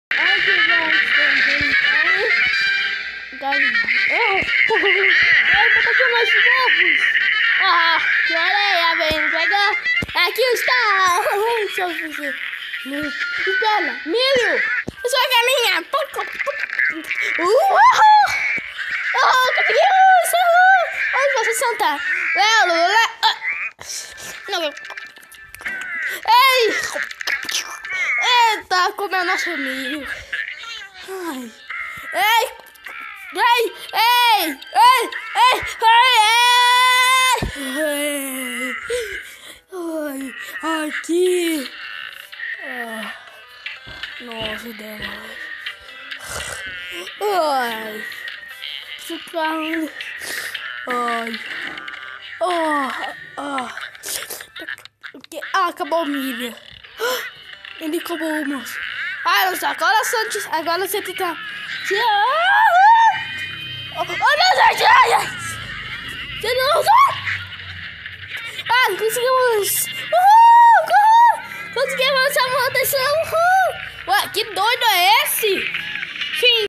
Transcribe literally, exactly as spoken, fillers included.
Ai, que bom também. Galinha. Ai, vou aqui mais ovos. Ah, que areia, vem pegar. Aqui está. Deixa eu fazer. Espera, milho. Eu sou a galinha. Uhul. Oh, que criança. Onde você senta? Lelo, não. Ei. Eita, comeu nosso milho. Ai. Ei. Ei, ei, ei, ei, ei, ei, ai, aqui, ah, nossa, demais, ai, ficando, ai, oh, ah, ah, acabou o milho, ele acabou, moço, ai, moço, agora Santos, agora você fica, oh, meu Deus! Você não usou? Ah, conseguimos! Uhul! Uhul! Conseguimos essa manutenção! Uhul! Ué, que doido é esse? Fim!